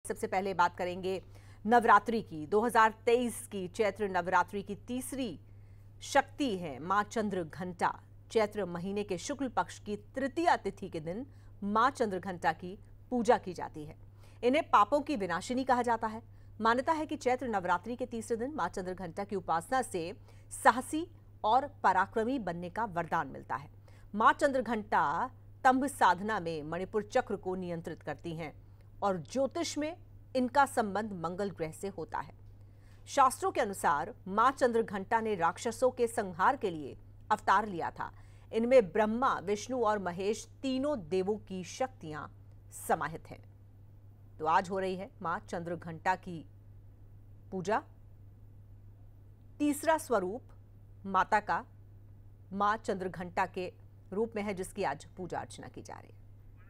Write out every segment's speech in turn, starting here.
सबसे पहले बात करेंगे नवरात्रि की। 2023 की चैत्र नवरात्रि की तीसरी शक्ति है मां चंद्र घंटा। चैत्र महीने के शुक्ल पक्ष की तृतीया तिथि के दिन मां चंद्र घंटा की पूजा की जाती है। इन्हें पापों की विनाशिनी कहा जाता है। मान्यता है कि चैत्र नवरात्रि के तीसरे दिन मां चंद्र घंटा की उपासना से साहसी और पराक्रमी बनने का वरदान मिलता है। मां चंद्र घंटा तंभ साधना में मणिपुर चक्र को नियंत्रित करती हैं और ज्योतिष में इनका संबंध मंगल ग्रह से होता है। शास्त्रों के अनुसार मां चंद्र घंटा ने राक्षसों के संहार के लिए अवतार लिया था। इनमें ब्रह्मा, विष्णु और महेश तीनों देवों की शक्तियां समाहित हैं। तो आज हो रही है मां चंद्र घंटा की पूजा। तीसरा स्वरूप माता का मां चंद्र घंटा के रूप में है, जिसकी आज पूजा अर्चना की जा रही है।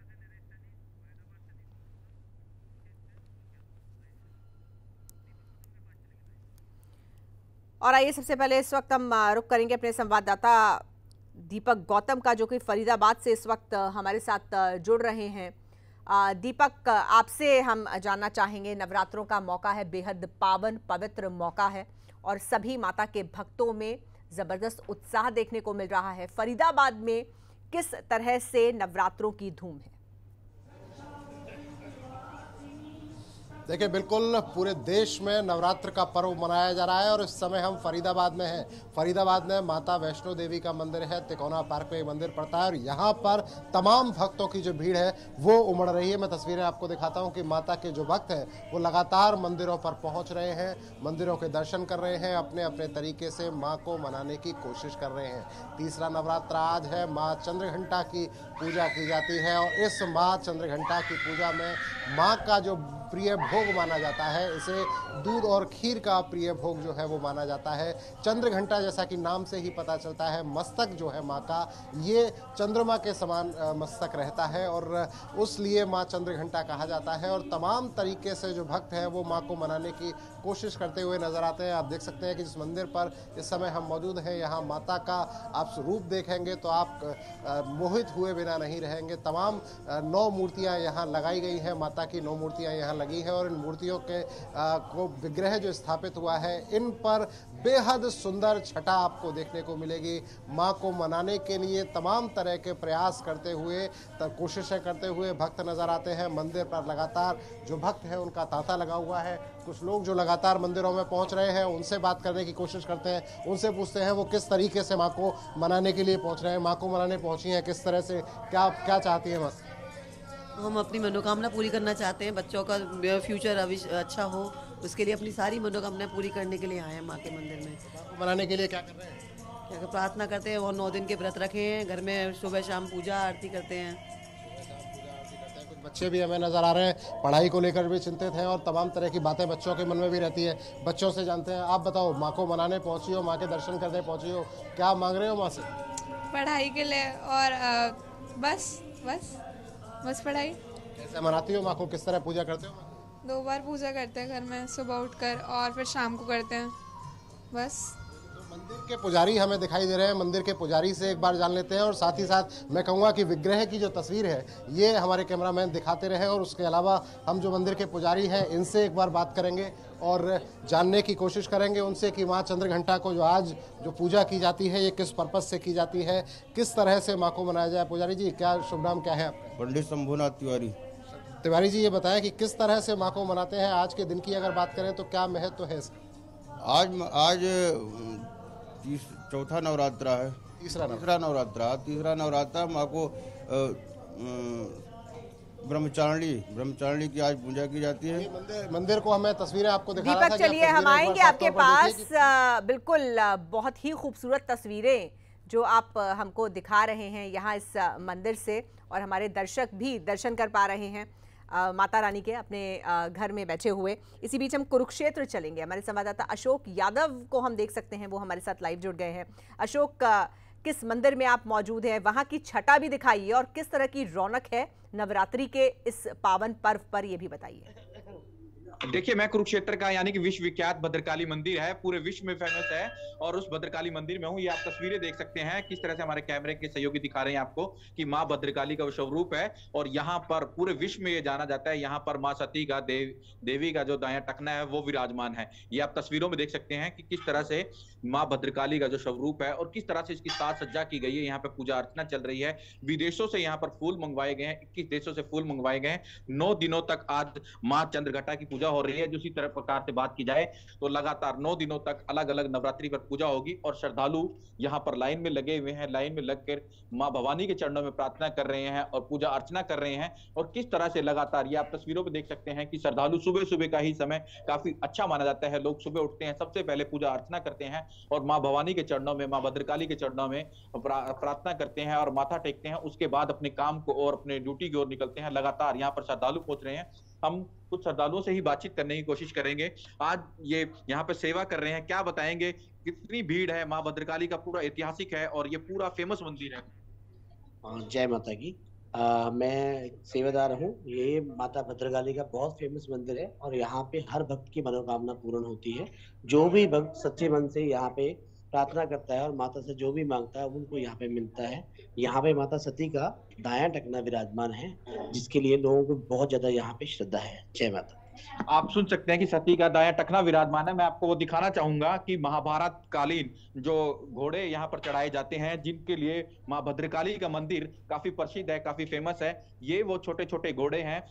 और आइए सबसे पहले इस वक्त हम रुक करेंगे अपने संवाददाता दीपक गौतम का, जो कि फरीदाबाद से इस वक्त हमारे साथ जुड़ रहे हैं। दीपक, आपसे हम जानना चाहेंगे, नवरात्रों का मौका है, बेहद पावन पवित्र मौका है और सभी माता के भक्तों में जबरदस्त उत्साह देखने को मिल रहा है। फरीदाबाद में किस तरह से नवरात्रों की धूम है? देखिए, बिल्कुल पूरे देश में नवरात्र का पर्व मनाया जा रहा है और इस समय हम फरीदाबाद में हैं। फरीदाबाद में माता वैष्णो देवी का मंदिर है, तिकोना पार्क में मंदिर पड़ता है और यहाँ पर तमाम भक्तों की जो भीड़ है वो उमड़ रही है। मैं तस्वीरें आपको दिखाता हूँ कि माता के जो भक्त हैं वो लगातार मंदिरों पर पहुँच रहे हैं, मंदिरों के दर्शन कर रहे हैं, अपने अपने तरीके से माँ को मनाने की कोशिश कर रहे हैं। तीसरा नवरात्र आज है, माँ चंद्रघंटा की पूजा की जाती है और इस माँ चंद्रघंटा की पूजा में माँ का जो प्रिय भोग माना जाता है, इसे दूध और खीर का प्रिय भोग जो है वो माना जाता है। चंद्र घंटा, जैसा कि नाम से ही पता चलता है, मस्तक जो है माँ का ये चंद्रमा के समान मस्तक रहता है और उसलिए माँ चंद्र घंटा कहा जाता है। और तमाम तरीके से जो भक्त हैं वो माँ को मनाने की कोशिश करते हुए नजर आते हैं। आप देख सकते हैं कि जिस मंदिर पर इस समय हम मौजूद हैं, यहाँ माता का आप स्वरूप देखेंगे तो आप मोहित हुए बिना नहीं रहेंगे। तमाम 9 मूर्तियाँ यहाँ लगाई गई हैं, माता की 9 मूर्तियाँ यहाँ लगी है और इन मूर्तियों के को विग्रह जो स्थापित हुआ है, इन पर बेहद सुंदर छटा आपको देखने को मिलेगी। माँ को मनाने के लिए तमाम तरह के प्रयास करते हुए, कोशिशें करते हुए भक्त नजर आते हैं। मंदिर पर लगातार जो भक्त हैं उनका तांता लगा हुआ है। कुछ लोग जो लगातार मंदिरों में पहुंच रहे हैं उनसे बात करने की कोशिश करते हैं, उनसे पूछते हैं वो किस तरीके से माँ को मनाने के लिए पहुंच रहे हैं, माँ को मनाने पहुंची हैं किस तरह से, क्या चाहती है माँ? हम अपनी मनोकामना पूरी करना चाहते हैं, बच्चों का फ्यूचर अच्छा हो, उसके लिए अपनी सारी मनोकामना पूरी करने के लिए आए हैं माँ के मंदिर में। मनाने के लिए क्या कर रहे हैं? क्या प्रार्थना करते हैं और 9 दिन के व्रत रखे हैं, घर में सुबह शाम पूजा आरती करते हैं। कुछ बच्चे भी हमें नजर आ रहे हैं, पढ़ाई को लेकर भी चिंतित हैं और तमाम तरह की बातें बच्चों के मन में भी रहती है। बच्चों से जानते हैं, आप बताओ, माँ को मनाने पहुंची हो, माँ के दर्शन करने पहुंची हो, क्या मांग रहे हो माँ से? पढ़ाई के लिए और बस पढ़ाई। कैसे मनाती हो माँ को, किस तरह पूजा करते हो? 2 बार पूजा करते हैं घर में, सुबह उठकर और फिर शाम को करते हैं बस। तो मंदिर के पुजारी हमें दिखाई दे रहे हैं, मंदिर के पुजारी से एक बार जान लेते हैं और साथ ही साथ मैं कहूँगा कि विग्रह की जो तस्वीर है ये हमारे कैमरामैन दिखाते रहे और उसके अलावा हम जो मंदिर के पुजारी हैं इनसे एक बार बात करेंगे और जानने की कोशिश करेंगे उनसे कि माँ चंद्रघंटा को जो आज जो पूजा की जाती है ये किस पर्पज से की जाती है, किस तरह से माँ को मनाया जाए। पुजारी जी, क्या शुभ नाम क्या है आपका? पंडित शंभुनाथ तिवारी। तिवारी जी, ये बताएं कि किस तरह से माँ को मनाते हैं। आज के दिन की अगर बात करें तो क्या महत्व है इसका? आज चौथा नवरात्रा है। तीसरा नवरात्रा माँ को ब्रह्मचारिणी की आज पूजा की जाती है। मंदिर को हमें तस्वीरें आपको दिखा रहा था। दीपक, चलिए हम आएंगे आपके पास। बिल्कुल बहुत ही खूबसूरत तस्वीरें जो आप हमको दिखा रहे हैं यहाँ इस मंदिर से, और हमारे दर्शक भी दर्शन कर पा रहे हैं माता रानी के अपने घर में बैठे हुए। इसी बीच हम कुरुक्षेत्र चलेंगे। हमारे संवाददाता अशोक यादव को हम देख सकते हैं, वो हमारे साथ लाइव जुड़ गए हैं। अशोक, किस मंदिर में आप मौजूद हैं, वहां की छटा भी दिखाइए और किस तरह की रौनक है नवरात्रि के इस पावन पर्व पर, ये भी बताइए। देखिए, मैं कुरुक्षेत्र का यानी कि विश्वविख्यात भद्रकाली मंदिर है, पूरे विश्व में फेमस है और उस भद्रकाली मंदिर में हूँ। ये आप तस्वीरें देख सकते हैं किस तरह से हमारे कैमरे के सहयोगी दिखा रहे हैं आपको कि माँ भद्रकाली का वो स्वरूप है और यहाँ पर पूरे विश्व में ये जाना जाता है। यहाँ पर माँ सती का देवी का जो दायां टखना है वो विराजमान है। ये आप तस्वीरों में देख सकते हैं कि किस तरह से माँ भद्रकाली का जो स्वरूप है और किस तरह से इसकी साज सज्जा की गई है। यहाँ पे पूजा अर्चना चल रही है। विदेशों से यहाँ पर फूल मंगवाए गए हैं, 21 देशों से फूल मंगवाए गए हैं। 9 दिनों तक आज माँ चंद्रघटा की पूजा हो रही है। दूसरी तरह प्रकार से बात की जाए तो लगातार 9 दिनों तक अलग अलग नवरात्रि पर पूजा होगी और श्रद्धालु यहाँ पर लाइन में लगे हुए हैं। लाइन में लगकर माँ भवानी के चरणों में प्रार्थना कर रहे हैं और पूजा अर्चना कर रहे हैं। और किस तरह से लगातार ये आप तस्वीरों में देख सकते हैं कि श्रद्धालु सुबह सुबह का ही समय काफी अच्छा माना जाता है। लोग सुबह उठते हैं, सबसे पहले पूजा अर्चना करते हैं और माँ भवानी के चरणों में, माँ भद्रकाली के चरणों में प्रार्थना करते हैं और माथा टेकते हैं। उसके बाद अपने काम को और अपने ड्यूटी की ओर निकलते हैं। लगातार यहाँ पर श्रद्धालु पहुंच रहे हैं। हम कुछ श्रद्धालुओं से ही बातचीत करने की कोशिश करेंगे। आज ये यहाँ पे सेवा कर रहे हैं, क्या बताएंगे, कितनी भीड़ है? माँ भद्रकाली का पूरा ऐतिहासिक है और ये पूरा फेमस मंदिर है। जय माता की। मैं सेवादार हूँ। ये माता भद्रकाली का बहुत फेमस मंदिर है और यहाँ पे हर भक्त की मनोकामना पूर्ण होती है। जो भी भक्त सच्चे मन से यहाँ पे प्रार्थना करता है और माता से जो भी मांगता है उनको यहाँ पे मिलता है। यहाँ पे माता सती का दायां टखना विराजमान है, जिसके लिए लोगों को बहुत ज्यादा यहाँ पे श्रद्धा है। जय माता। आप सुन सकते हैं कि सती का दायां टखना विराजमान है। मैं आपको वो दिखाना चाहूंगा कि महाभारत कालीन जो घोड़े यहाँ पर चढ़ाए जाते हैं, जिनके लिए माँ भद्रकाली का मंदिर काफी प्रसिद्ध है, काफी फेमस है। ये वो छोटे छोटे घोड़े हैं।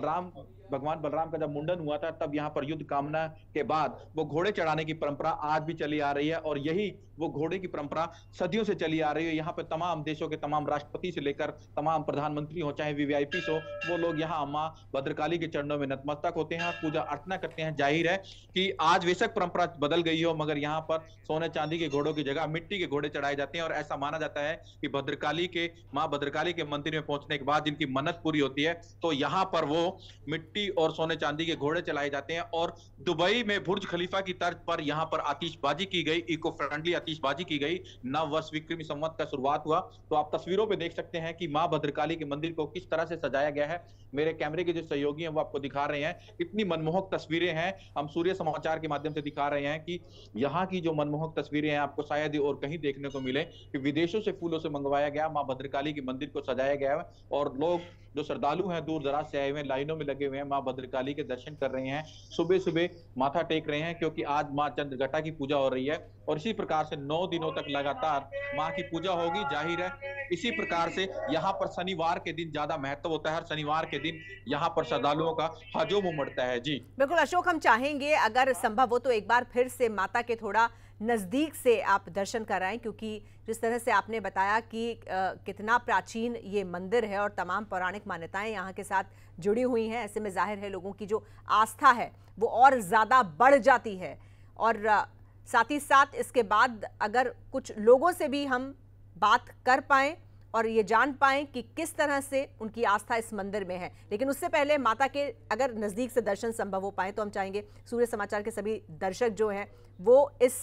भगवान बलराम का जब मुंडन हुआ था तब यहाँ पर युद्ध कामना के बाद वो घोड़े चढ़ाने की परंपरा आज भी चली आ रही है और यही वो घोड़े की परंपरा सदियों से चली आ रही है। यहाँ पे तमाम देशों के तमाम राष्ट्रपति से लेकर तमाम प्रधानमंत्री हो, चाहे वीवीआईपी हो, वो लोग यहाँ माँ भद्रकाली के चरणों में नतमस्तक होते हैं, पूजा अर्चना करते हैं। जाहिर है कि आज बेशक परंपरा बदल गई हो, मगर यहाँ पर सोने चांदी के घोड़ों की जगह मिट्टी के घोड़े चढ़ाए जाते हैं और ऐसा माना जाता है कि भद्रकाली के माँ भद्रकाली के मंदिर में पहुंचने के बाद जिनकी मन्नत पूरी होती है तो यहाँ पर वो मिट्टी और सोने चांदी के घोड़े चलाए जाते हैं। और दुबई में बुर्ज खलीफा की तर्ज पर यहाँ पर आतिशबाजी की गई, इको फ्रेंडली आतिशबाजी की गई। नव वर्ष विक्रमी संवत का शुरुआत हुआ। तो आप तस्वीरों पे देख सकते हैं कि माँ भद्रकाली के मंदिर को किस तरह से सजाया गया है। मेरे कैमरे के जो सहयोगी हैं वो आपको दिखा रहे हैं, इतनी मनमोहक तस्वीरें हैं। हम सूर्य समाचार के माध्यम से दिखा रहे हैं कि यहाँ की जो मनमोहक तस्वीरें हैं आपको शायद ही और कहीं देखने को मिले कि विदेशों से फूलों से मंगवाया गया माँ भद्रकाली के मंदिर को सजाया गया है और लोग जो श्रद्धालु हैं दूर दराज से आए हुए हैं, लाइनों में लगे हुए हैं, माँ भद्रकाली के दर्शन कर रहे हैं, सुबह सुबह माथा टेक रहे हैं, क्योंकि आज माँ चंद्रघटा की पूजा हो रही है और इसी प्रकार से 9 दिनों तक लगातार माँ की पूजा होगी। जाहिर है इसी प्रकार से यहाँ पर शनिवार के दिन ज्यादा महत्व होता है। हर शनिवार के दिन यहाँ पर श्रद्धालुओं का हजूम उमड़ता है। जी बिल्कुल अशोक, हम चाहेंगे अगर संभव हो तो एक बार फिर से माता के थोड़ा नज़दीक से आप दर्शन कराएं, क्योंकि जिस तरह से आपने बताया कि कितना प्राचीन ये मंदिर है और तमाम पौराणिक मान्यताएं यहाँ के साथ जुड़ी हुई हैं, ऐसे में जाहिर है लोगों की जो आस्था है वो और ज़्यादा बढ़ जाती है। और साथ ही साथ इसके बाद अगर कुछ लोगों से भी हम बात कर पाएं और ये जान पाएं कि किस तरह से उनकी आस्था इस मंदिर में है, लेकिन उससे पहले माता के अगर नज़दीक से दर्शन संभव हो पाए तो हम चाहेंगे सूर्य समाचार के सभी दर्शक जो हैं वो इस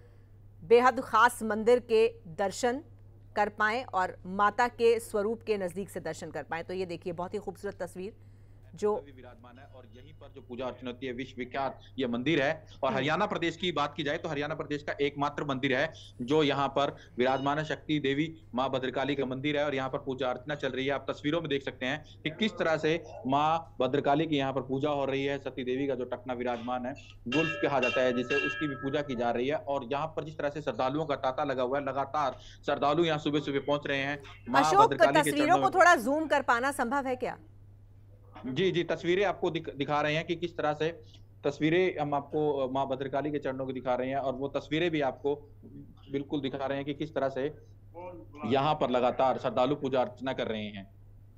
बेहद ख़ास मंदिर के दर्शन कर पाएं और माता के स्वरूप के नज़दीक से दर्शन कर पाएं। तो ये देखिए बहुत ही खूबसूरत तस्वीर जो विराजमान है और यहीं पर जो पूजा अर्चना होती है, विश्व विख्यात ये मंदिर है। और हरियाणा प्रदेश की बात की जाए तो हरियाणा प्रदेश का एकमात्र मंदिर है जो यहाँ पर विराजमान है। शक्ति देवी माँ भद्रकाली का मंदिर है और यहाँ पर पूजा अर्चना चल रही है। आप तस्वीरों में देख सकते हैं कि किस तरह से माँ भद्रकाली की यहाँ पर पूजा हो रही है। सती देवी का जो टखना विराजमान है, गुल्फ कहा जाता है जिसे, उसकी भी पूजा की जा रही है। और यहाँ पर जिस तरह से श्रद्धालुओं का तांता लगा हुआ है, लगातार श्रद्धालु यहाँ सुबह सुबह पहुंच रहे हैं। अशोक, तस्वीरों को थोड़ा जूम कर पाना संभव है क्या? जी, तस्वीरें आपको दिखा रहे हैं कि किस तरह से तस्वीरें हम आपको माँ भद्रकाली के चरणों की दिखा रहे हैं और वो तस्वीरें भी आपको बिल्कुल दिखा रहे हैं कि किस तरह से यहाँ पर लगातार श्रद्धालु पूजा अर्चना कर रहे हैं।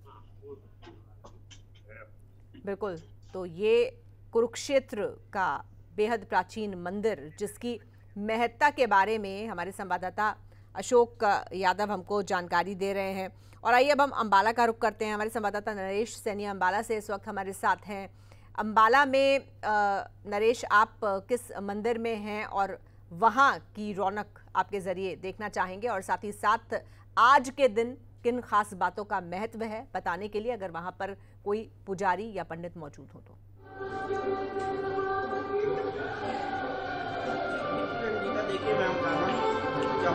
बिल्कुल, तो ये कुरुक्षेत्र का बेहद प्राचीन मंदिर जिसकी महत्ता के बारे में हमारे संवाददाता अशोक यादव हमको जानकारी दे रहे हैं। और आइए अब हम अंबाला का रुख करते हैं। हमारे संवाददाता नरेश सैनी अंबाला से इस वक्त हमारे साथ हैं। अंबाला में नरेश, आप किस मंदिर में हैं और वहाँ की रौनक आपके ज़रिए देखना चाहेंगे, और साथ ही साथ आज के दिन किन खास बातों का महत्व है बताने के लिए, अगर वहाँ पर कोई पुजारी या पंडित मौजूद हो तो।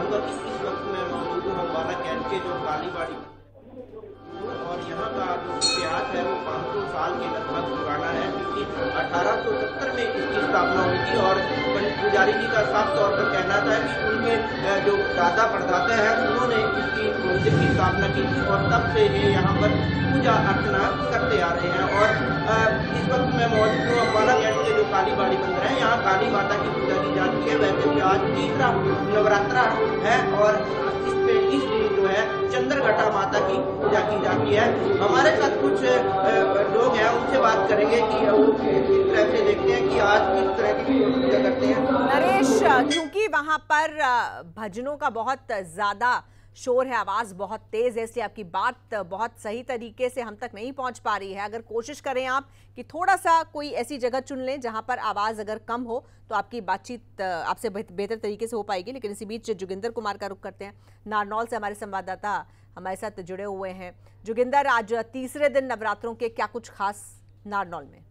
पर इस वक्त मैं मौजूद हूँ अम्बाला कैंट के जो कालीबाड़ी और यहाँ का जो इतिहास है वो 500 साल के लगभग पुराना है, क्योंकि 1870 में इसकी स्थापना हुई थी और पंडित पुजारी जी का साफ तौर पर कहना था कि उनके जो दादा परदादा हैं उन्होंने इसकी मंदिर की स्थापना की थी और तब से ये यहाँ पर पूजा अर्चना करते आ रहे हैं। और इस वक्त मैं मौजूद हूँ अम्बाला कैंट के जो कालीबाड़ी मंदिर है, यहाँ काली माता की पूजा की जाती है। वैसे भी आज तीसरा नवरात्रा है और इस दिन जो है चंद्रघटा माता की पूजा की जाती है। हमारे साथ कुछ लोग हैं, उनसे बात करेंगे कि वो किस तरह से देखते हैं कि आज किस तरह की पूजा करते हैं। नरेश, क्योंकि वहां पर भजनों का बहुत ज्यादा शोर है, आवाज बहुत तेज है, इसलिए आपकी बात बहुत सही तरीके से हम तक नहीं पहुंच पा रही है। अगर कोशिश करें आप कि थोड़ा सा कोई ऐसी जगह चुन लें जहां पर आवाज अगर कम हो तो आपकी बातचीत आपसे बेहतर तरीके से हो पाएगी। लेकिन इसी बीच जोगिंदर कुमार का रुख करते हैं। नारनौल से हमारे संवाददाता हमारे साथ जुड़े हुए हैं। जोगिंदर, आज तीसरे दिन नवरात्रों के क्या कुछ खास नारनौल में?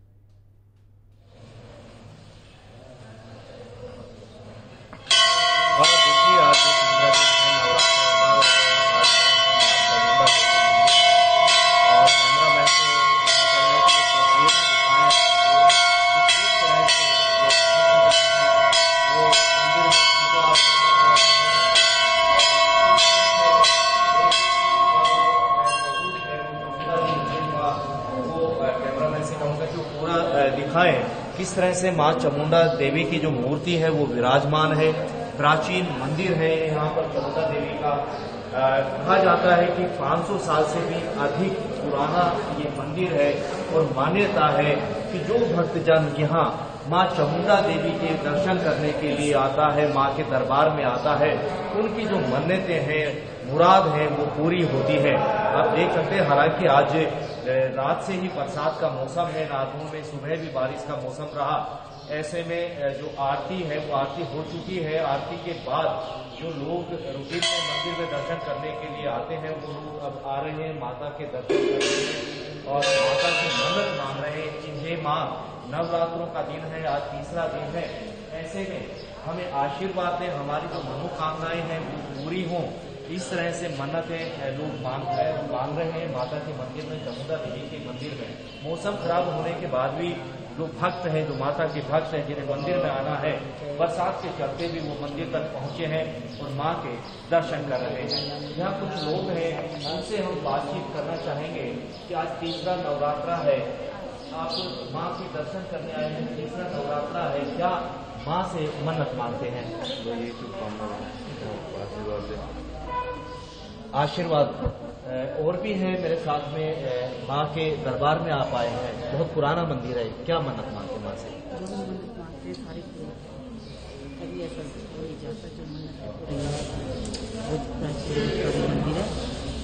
किस तरह से मां चामुंडा देवी की जो मूर्ति है वो विराजमान है। प्राचीन मंदिर है यहाँ पर चामुंडा देवी का। कहा जाता है कि 500 साल से भी अधिक पुराना ये मंदिर है और मान्यता है कि जो भक्तजन यहाँ मां चामुंडा देवी के दर्शन करने के लिए आता है, मां के दरबार में आता है, उनकी जो मन्नतें हैं, मुराद है, वो पूरी होती है। आप देख सकते हैं, हालांकि आज रात से ही बरसात का मौसम है, नागपुर में सुबह भी बारिश का मौसम रहा। ऐसे में जो आरती है वो आरती हो चुकी है। आरती के बाद जो लोग रूटीन में मंदिर में दर्शन करने के लिए आते हैं वो लोग अब आ रहे हैं माता के दर्शन करने और माता से मन्नत मांग रहे हैं कि हे माँ, नवरात्रों का दिन है, आज तीसरा दिन है, ऐसे में हमें आशीर्वाद दें, हमारी जो मनोकामनाएं हैं वो पूरी हों। इस तरह से मन्नतें लोग मांग रहे हैं माता के मंदिर में, चामुंडा देवी के मंदिर में। मौसम खराब होने के बाद भी जो भक्त हैं, जो माता के भक्त हैं, जिन्हें मंदिर में आना है, बरसात के चलते भी वो मंदिर तक पहुंचे हैं और मां के दर्शन कर रहे हैं। यहाँ कुछ लोग हैं, उनसे हम बातचीत करना चाहेंगे कि आज तीसरा नवरात्रा है, आप मां के दर्शन करने आए हैं, तीसरा नवरात्रा है, क्या मां से मन्नत मांगते हैं? आशीर्वाद। और भी है मेरे साथ में, माँ के दरबार में आप आए हैं, बहुत पुराना मंदिर है, क्या मन्नत मांगते माँ से? जो मन्नत मांगते हैं सारी कभी ऐसा हो नहीं जाता, जो मन्नत बहुत प्राचीन मंदिर है।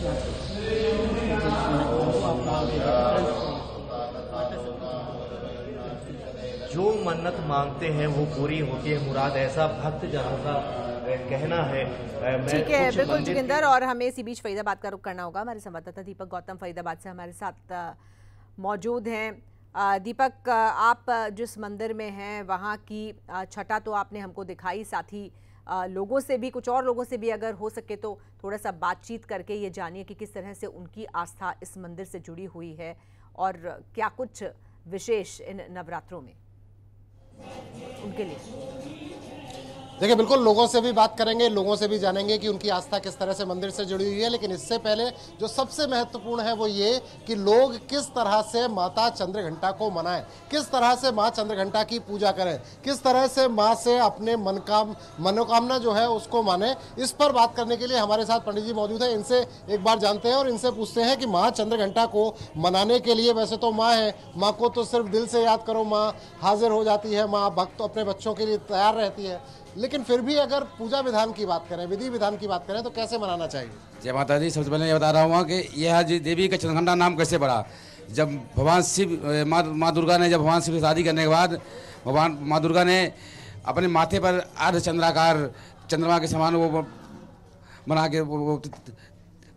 जो मन्नत मांगते हैं वो पूरी होती है मुराद, ऐसा भक्त जनों का कहना है। ठीक है, बिल्कुल जोगिंदर, और हमें इसी बीच फरीदाबाद का रुख करना होगा। हमारे संवाददाता दीपक गौतम फरीदाबाद से हमारे साथ मौजूद हैं। दीपक, आप जिस मंदिर में हैं वहाँ की छटा तो आपने हमको दिखाई, साथ ही लोगों से भी, कुछ और लोगों से भी अगर हो सके तो थोड़ा सा बातचीत करके ये जानिए कि किस तरह से उनकी आस्था इस मंदिर से जुड़ी हुई है और क्या कुछ विशेष इन नवरात्रों में उनके लिए। देखिए, बिल्कुल लोगों से भी बात करेंगे, लोगों से भी जानेंगे कि उनकी आस्था किस तरह से मंदिर से जुड़ी हुई है। लेकिन इससे पहले जो सबसे महत्वपूर्ण है वो ये कि लोग किस तरह से माता चंद्रघंटा को मनाएं, किस तरह से माँ चंद्रघंटा की पूजा करें, किस तरह से माँ से अपने मनोकामना जो है उसको माने। इस पर बात करने के लिए हमारे साथ पंडित जी मौजूद है। इनसे एक बार जानते हैं और इनसे पूछते हैं कि माँ चंद्रघंटा को मनाने के लिए, वैसे तो माँ है, माँ को तो सिर्फ दिल से याद करो, माँ हाजिर हो जाती है, माँ भक्त अपने बच्चों के लिए तैयार रहती है, लेकिन फिर भी अगर पूजा विधान की बात करें, विधि विधान की बात करें तो कैसे मनाना चाहिए? जय माता दी। सबसे पहले ये बता रहा हूँ कि यह देवी का चंद्रघंटा नाम कैसे पड़ा। जब भगवान शिव, माँ दुर्गा ने जब भगवान शिव से शादी करने के बाद भगवान माँ दुर्गा ने अपने माथे पर अर्ध चंद्राकार चंद्रमा के समान वो बना के वो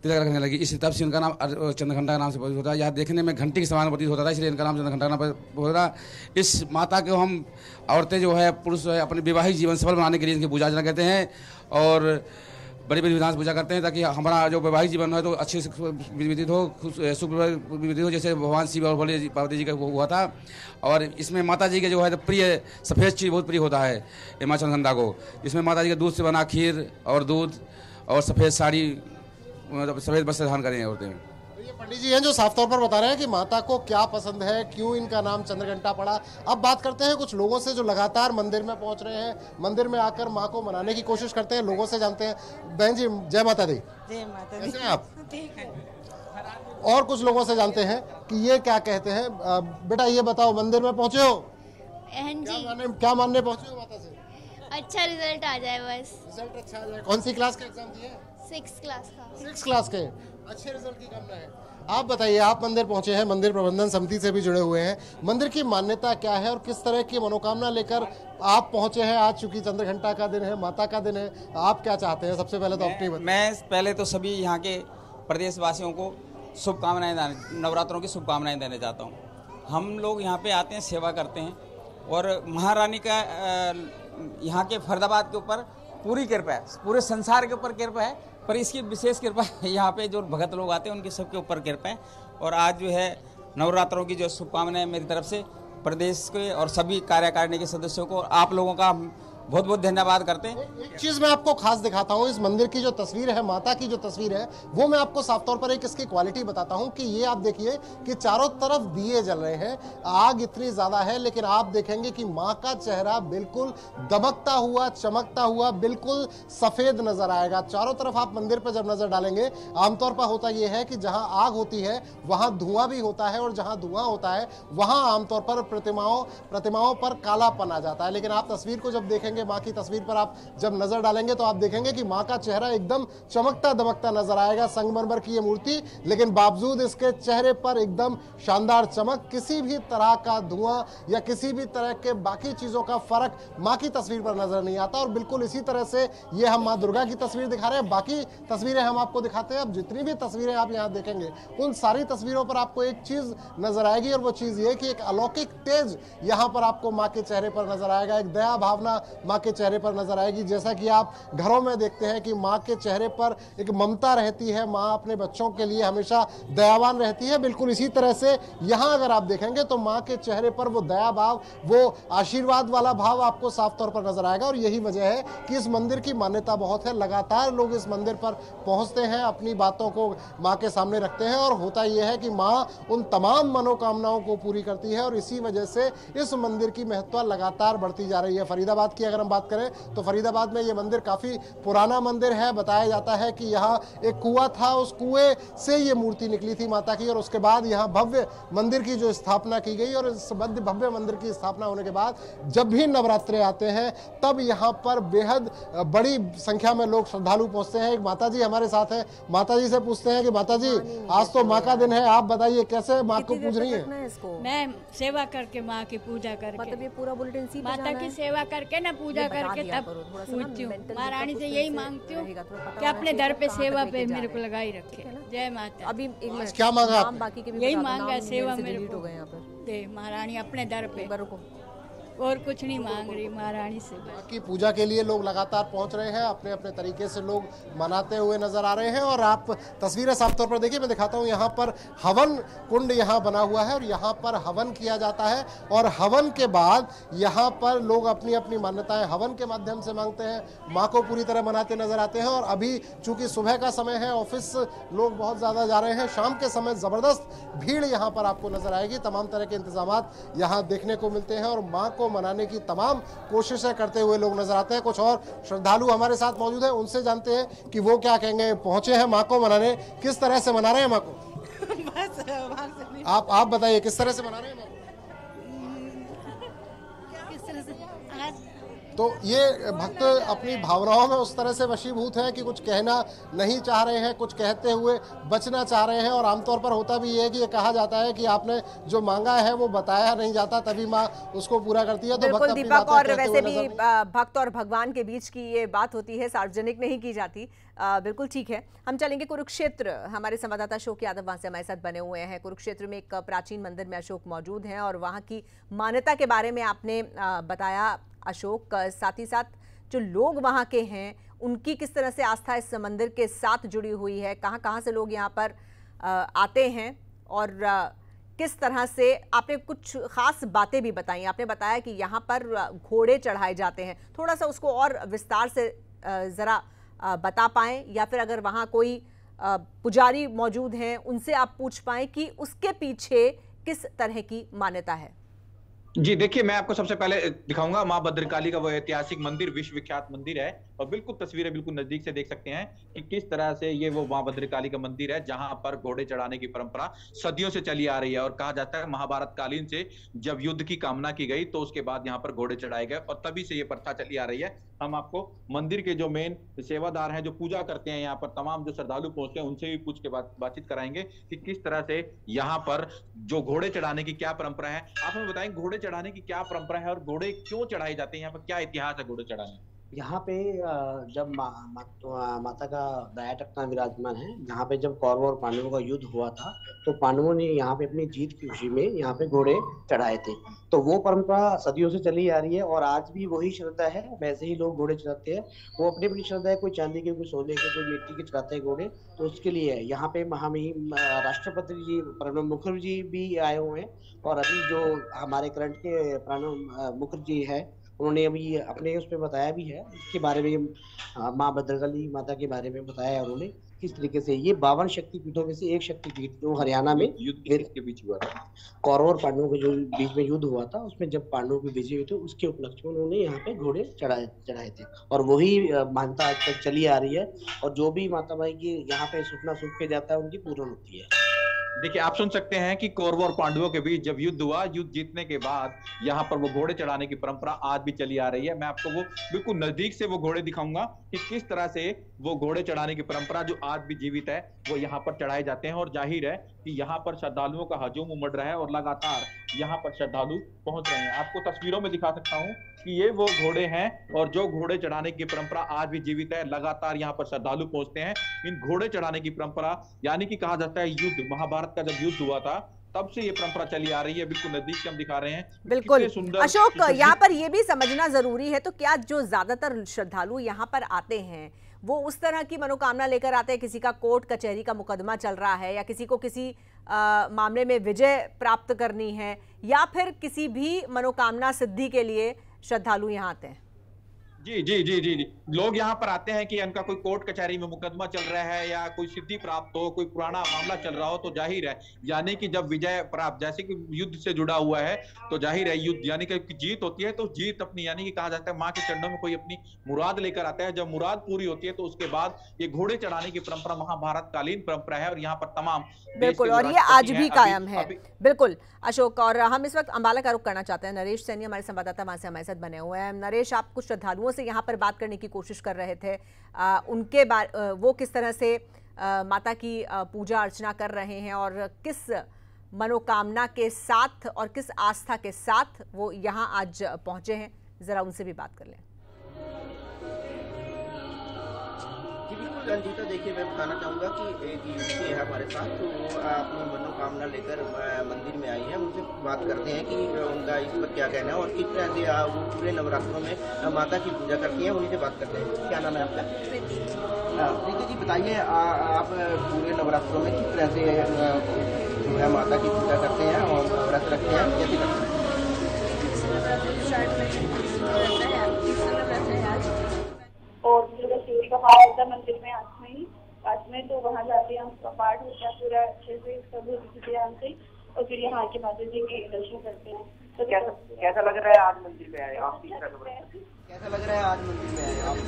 तिलक रखने लगी। इस तब से उनका नाम चंद्रघंटा के नाम से प्रतीत होता है। यह देखने में घंटी के समान प्रतीत होता था, इसलिए इनका नाम चंद्रघंटा का नाम होता है। इस माता को हम औरतें जो है, पुरुष जो है, अपने वैवाहिक जीवन सफल बनाने के लिए इनकी पूजा अर्चना करते हैं और बड़ी बड़ी विधान से पूजा करते हैं, ताकि हमारा जो वैवाहिक जीवन है तो अच्छे से व्यतीत हो, सुख व्यतीत हो, जैसे भगवान शिव और भोले पार्वती जी का हुआ था। और इसमें माता जी के जो है तो प्रिय सफ़ेद चीज़ बहुत प्रिय होता है ये माँ चंद्रघंटा को। इसमें माता जी के दूध से बना खीर और दूध और सफ़ेद साड़ी, मतलब सफ़ेद वस्त्र धारण करें औरतें। ये पंडित जी हैं जो साफ तौर पर बता रहे हैं कि माता को क्या पसंद है, क्यों इनका नाम चंद्रघंटा पड़ा। अब बात करते हैं कुछ लोगों से जो लगातार मंदिर में पहुंच रहे हैं, मंदिर में आकर माँ को मनाने की कोशिश करते हैं। लोगों से जानते हैं। बहन जी, जय माता दी। जय माता दी। कैसे हैं आप? ठीक है। और कुछ लोगों से जानते हैं कि ये क्या कहते हैं। बेटा ये बताओ, मंदिर में पहुंचे हो, क्या मानने पहुंचे हो माता से? अच्छा रिजल्ट आ जाए बस। रिजल्ट अच्छा आ जाए। कौन सी क्लास का एग्जाम दिए? 6th क्लास का। 6th क्लास के अच्छे रिजल्ट की कामना है। आप बताइए, आप मंदिर पहुंचे हैं, मंदिर प्रबंधन समिति से भी जुड़े हुए हैं, मंदिर की मान्यता क्या है और किस तरह की मनोकामना लेकर आप पहुंचे हैं? आज चूंकि चंद्रघंटा का दिन है, माता का दिन है, आप क्या चाहते हैं? सबसे पहले तो अपनी मैं पहले तो सभी यहाँ के प्रदेशवासियों को शुभकामनाएं, नवरात्रों की शुभकामनाएं देना चाहता हूँ। हम लोग यहाँ पे आते हैं, सेवा करते हैं और महारानी का यहाँ के फरीदाबाद के ऊपर पूरी कृपा है, पूरे संसार के ऊपर कृपा है, पर इसकी विशेष कृपा यहाँ पे जो भगत लोग आते हैं उनके सबके ऊपर कृपा है। और आज जो है नवरात्रों की जो शुभकामनाएं मेरी तरफ से प्रदेश के और सभी कार्यकारिणी के सदस्यों को, आप लोगों का बहुत बहुत धन्यवाद करते हैं। एक चीज मैं आपको खास दिखाता हूँ, इस मंदिर की जो तस्वीर है, माता की जो तस्वीर है, वो मैं आपको साफ तौर पर एक इसकी क्वालिटी बताता हूँ कि ये आप देखिए कि चारों तरफ दिए जल रहे हैं, आग इतनी ज्यादा है, लेकिन आप देखेंगे कि माँ का चेहरा बिल्कुल दमकता हुआ, चमकता हुआ, बिल्कुल सफेद नजर आएगा। चारों तरफ आप मंदिर पर जब नजर डालेंगे, आमतौर पर होता यह है कि जहां आग होती है वहां धुआं भी होता है, और जहां धुआं होता है वहां आमतौर पर प्रतिमाओं पर कालापन आ जाता है। लेकिन आप तस्वीर को जब देखेंगे, माँ की तस्वीर पर आप जब नजर डालेंगे तो आप देखेंगे कि माँ का चेहरा एकदम चमकता दमकता नजर आएगा। संगमरमर की ये मूर्ति, लेकिन बावजूद इसके चेहरे पर एकदम शानदार चमक, किसी भी तरह का धुआं या किसी भी तरह के बाकी चीजों का फर्क माँ की तस्वीर पर नजर नहीं आता। और बिल्कुल इसी तरह से ये हम माँ दुर्गा की तस्वीर दिखा रहे हैं, बाकी तस्वीरें हम आपको दिखाते हैं। अब जितनी भी तस्वीरें आप यहाँ देखेंगे, उन सारी तस्वीरों पर आपको एक चीज नजर आएगी, और वो चीज ये कि एक अलौकिक तेज यहाँ पर आपको माँ के चेहरे पर नजर आएगा, एक दया भावना माँ के चेहरे पर नजर आएगी। जैसा कि आप घरों में देखते हैं कि माँ के चेहरे पर एक ममता रहती है, माँ अपने बच्चों के लिए हमेशा दयावान रहती है, बिल्कुल इसी तरह से यहाँ अगर आप देखेंगे तो माँ के चेहरे पर वो दया भाव, वो आशीर्वाद वाला भाव आपको साफ तौर पर नजर आएगा। और यही वजह है कि इस मंदिर की मान्यता बहुत है, लगातार लोग इस मंदिर पर पहुंचते हैं, अपनी बातों को माँ के सामने रखते हैं, और होता यह है कि माँ उन तमाम मनोकामनाओं को पूरी करती है, और इसी वजह से इस मंदिर की महत्ता लगातार बढ़ती जा रही है। फरीदाबाद की अगर हम बात करें तो फरीदाबाद में ये मंदिर काफी पुराना मंदिर है। बताया जाता है कि यहाँ एक कुआं था, उस कुएं से ये मूर्ति निकली थी माता की, और उसके बाद यहाँ भव्य मंदिर की जो स्थापना की गई, और इस भव्य मंदिर की स्थापना होने के बाद जब भी नवरात्रे आते हैं तब यहाँ पर बेहद बड़ी संख्या में लोग श्रद्धालु पहुंचते हैं। एक माता जी हमारे साथ है, माता जी से पूछते हैं कि माता जी, आज तो माँ का दिन है, आप बताइए कैसे माँ को पूज रही है? मैं सेवा करके माँ की पूजा करके, मतलब ये पूरा बुलेटिन सी माता की सेवा करके ना, पूजा करके तब पूछती हूँ। महारानी से यही मांगती हूँ कि अपने दर पे सेवा पे मेरे को लगाई रखे। जय माता। अभी क्या मांगा? यही मांगा, सेवा मेरे को दे महारानी अपने दर पे, और कुछ नहीं मांग रही महारानी से। की पूजा के लिए लोग लगातार पहुंच रहे हैं, अपने अपने तरीके से लोग मनाते हुए नजर आ रहे हैं। और आप तस्वीरें साफ तौर पर देखिए, मैं दिखाता हूं, यहाँ पर हवन कुंड यहाँ बना हुआ है, और यहाँ पर हवन किया जाता है, और हवन के बाद यहाँ पर लोग अपनी अपनी मान्यताएं हवन के माध्यम से मांगते हैं, माँ को पूरी तरह मनाते नजर आते हैं। और अभी चूंकि सुबह का समय है, ऑफिस लोग बहुत ज्यादा जा रहे हैं, शाम के समय जबरदस्त भीड़ यहाँ पर आपको नजर आएगी। तमाम तरह के इंतजाम यहाँ देखने को मिलते हैं, और माँ को मनाने की तमाम कोशिशें करते हुए लोग नजर आते हैं। कुछ और श्रद्धालु हमारे साथ मौजूद हैं, उनसे जानते हैं कि वो क्या कहेंगे। पहुंचे हैं माँ को मनाने, किस तरह से मना रहे हैं माँ को? बस आप बताइए किस तरह से मना रहे हैं माँ को? किस तरह से? तो ये भक्त अपनी भावनाओं में उस तरह से वशीभूत हैं कि कुछ कहना नहीं चाह रहे हैं, कुछ कहते हुए बचना चाह रहे हैं। और आमतौर पर होता भी ये है कि ये कहा जाता है कि आपने जो मांगा है वो बताया नहीं जाता, तभी माँ उसको पूरा करती है। तो बिल्कुल दीपक, और वैसे भी भक्त और भगवान के बीच की ये बात होती है, सार्वजनिक नहीं की जाती। बिल्कुल ठीक है। हम चलेंगे कुरुक्षेत्र। हमारे संवाददाता अशोक यादव वहां से हमारे साथ बने हुए हैं। कुरुक्षेत्र में एक प्राचीन मंदिर में अशोक मौजूद हैं और वहां की मान्यता के बारे में आपने बताया अशोक। साथ ही साथ जो लोग वहां के हैं उनकी किस तरह से आस्था इस मंदिर के साथ जुड़ी हुई है, कहां से लोग यहां पर आते हैं और किस तरह से, आपने कुछ खास बातें भी बताई। आपने बताया कि यहां पर घोड़े चढ़ाए जाते हैं, थोड़ा सा उसको और विस्तार से जरा बता पाएं, या फिर अगर वहां कोई पुजारी मौजूद हैं उनसे आप पूछ पाएं कि उसके पीछे किस तरह की मान्यता है। जी देखिए, मैं आपको सबसे पहले दिखाऊंगा माँ भद्रकाली का वो ऐतिहासिक मंदिर, विश्वविख्यात मंदिर है और बिल्कुल तस्वीरें बिल्कुल नजदीक से देख सकते हैं कि किस तरह से ये वो माँ भद्रकाली का मंदिर है जहां पर घोड़े चढ़ाने की परंपरा सदियों से चली आ रही है। और कहा जाता है महाभारत कालीन से जब युद्ध की कामना की गई तो उसके बाद यहाँ पर घोड़े चढ़ाए गए और तभी से ये प्रथा चली आ रही है। हम आपको मंदिर के जो मेन सेवादार हैं, जो पूजा करते हैं यहाँ पर, तमाम जो श्रद्धालु पहुंचते हैं उनसे भी पूछ के बातचीत कराएंगे कि किस तरह से यहाँ पर जो घोड़े चढ़ाने की क्या परंपरा है। आप हमें बताएंगे घोड़े चढ़ाने की क्या परंपरा है और घोड़े क्यों चढ़ाए जाते हैं, यहाँ पर क्या इतिहास है घोड़े चढ़ाने। यहाँ पे जब माता का दया टकना विराजमान है, यहाँ पे जब कौरवों और पांडवों का युद्ध हुआ था तो पांडवों ने यहाँ पे अपनी जीत की खुशी में यहाँ पे घोड़े चढ़ाए थे। तो वो परंपरा सदियों से चली आ रही है और आज भी वही श्रद्धा है, वैसे ही लोग घोड़े चढ़ाते हैं। वो अपनी अपनी श्रद्धा है, कोई चांदी के, कोई सोने के, कोई मिट्टी के चढ़ाते हैं घोड़े। तो उसके लिए यहाँ पे महामहिम राष्ट्रपति जी प्रणब मुखर्जी जी भी आए हुए हैं और अभी जो हमारे करंट के प्रणब मुखर्जी है उन्होंने अभी अपने उस पर बताया भी है इसके बारे में, माँ भद्रकाली माता के बारे में बताया है उन्होंने किस तरीके से ये 52 शक्तिपीठों में से एक शक्तिपीठ जो हरियाणा में युद्ध के बीच हुआ था, कौरव और पांडवों के जो बीच में युद्ध हुआ था उसमें जब पांडवों के विजय हुए थे उसके उपलक्ष्य में उन्होंने यहाँ पे घोड़े चढ़ाए थे और वही मान्यता आज तक चली आ रही है। और जो भी माता माई की यहाँ पे सुपना सूख के जाता है उनकी पूर्ण होती है। देखिए, आप सुन सकते हैं कि कौरवों और पांडवों के बीच जब युद्ध हुआ, युद्ध जीतने के बाद यहाँ पर वो घोड़े चढ़ाने की परंपरा आज भी चली आ रही है। मैं आपको वो बिल्कुल नजदीक से वो घोड़े दिखाऊंगा कि किस तरह से वो घोड़े चढ़ाने की परंपरा जो आज भी जीवित है वो यहाँ पर चढ़ाए जाते हैं। और जाहिर है कि यहाँ पर श्रद्धालुओं का हजूम उमड़ रहा है और लगातार यहाँ पर श्रद्धालु पहुंच रहे हैं। आपको तस्वीरों में दिखा सकता हूँ कि ये वो घोड़े हैं और जो घोड़े चढ़ाने की परंपरा आज भी जीवित है। लगातार यहाँ पर श्रद्धालु पहुंचते हैं। इन घोड़े चढ़ाने की परंपरा, यानी कि कहा जाता है युद्ध, महाभारत का जब युद्ध हुआ था तब से ये परंपरा चली आ रही है। बिल्कुल नजदीक से हम दिखा रहे हैं। बिल्कुल अशोक, यहाँ पर ये भी समझना जरूरी है, तो क्या जो ज्यादातर श्रद्धालु यहाँ पर आते हैं वो उस तरह की मनोकामना लेकर आते हैं, किसी का कोर्ट कचहरी का मुकदमा चल रहा है या किसी को किसी मामले में विजय प्राप्त करनी है, या फिर किसी भी मनोकामना सिद्धि के लिए श्रद्धालु यहाँ आते हैं? जी जी जी जी जी लोग यहाँ पर आते हैं कि उनका कोई कोर्ट कचहरी में मुकदमा चल रहा है या कोई सिद्धि प्राप्त हो, कोई पुराना मामला चल रहा हो, तो जाहिर है, यानी कि जब विजय प्राप्त, जैसे कि युद्ध से जुड़ा हुआ है तो जाहिर है युद्ध यानी कि जीत होती है, तो जीत अपनी, यानी कि कहा जाता है माँ के चरणों में कोई अपनी मुराद लेकर आता है। जब मुराद पूरी होती है तो उसके बाद ये घोड़े चढ़ाने की परंपरा महाभारत कालीन परंपरा है और यहाँ पर तमाम, बिल्कुल, और ये आज भी कायम है। बिल्कुल अशोक, और हम इस वक्त अंबाला का रुख करना चाहते हैं। नरेश सैनी हमारे संवाददाता वहां से हमारे साथ बने हुए हैं। नरेश, आप कुछ श्रद्धालुओं से यहाँ पर बात करने की कोशिश कर रहे थे, उनके वो किस तरह से माता की पूजा अर्चना कर रहे हैं और किस मनोकामना के साथ और किस आस्था के साथ वो यहाँ आज पहुंचे हैं, जरा उनसे भी बात कर लें। रंजीता, देखिए मैं बताना चाहूँगा कि एक युवती है हमारे साथ, तो वो अपनी मनोकामना लेकर मंदिर में आई है। उनसे बात करते हैं कि उनका इस पर क्या कहना है और किस तरह से वो पूरे नवरात्रों में माता की पूजा करती हैं। उन्हीं से बात करते हैं। क्या नाम है आपका? प्रीति जी, बताइए आप पूरे नवरात्रों में किस तरह से जो है माता की पूजा करते हैं और व्रत रखते हैं, कैसे करते हैं? और पूरा शिवजी का पाठ होता है मंदिर में पास में, तो वहाँ जाते हैं, उसका पाठ होता है पूरा अच्छे से, सब ध्यान से, और फिर यहाँ आके माता जी के दर्शन करते हैं। तो कैसा लग रहा है आज मंदिर में आए आप? कैसा लग रहा है आज मंदिर में आए आप?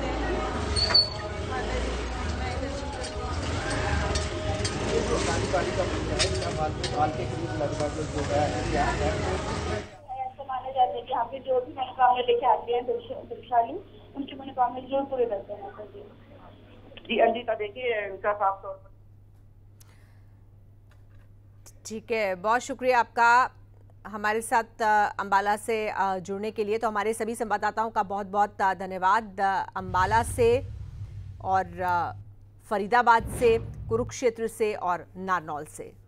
काली का मंदिर है, साल के करीब लगभग जो है, ऐसा माना जाता है कि यहाँ पे जो भी मनोकामना लेके आते हैं श्रद्धालु, उनकी मनोकामना जरूर पूरे करते हैं माता जी। जी अंजिता, देखिए इनका साफ तौर पर। ठीक है, बहुत शुक्रिया आपका हमारे साथ अंबाला से जुड़ने के लिए। तो हमारे सभी संवाददाताओं का बहुत बहुत धन्यवाद अंबाला से और फरीदाबाद से, कुरुक्षेत्र से और नारनौल से।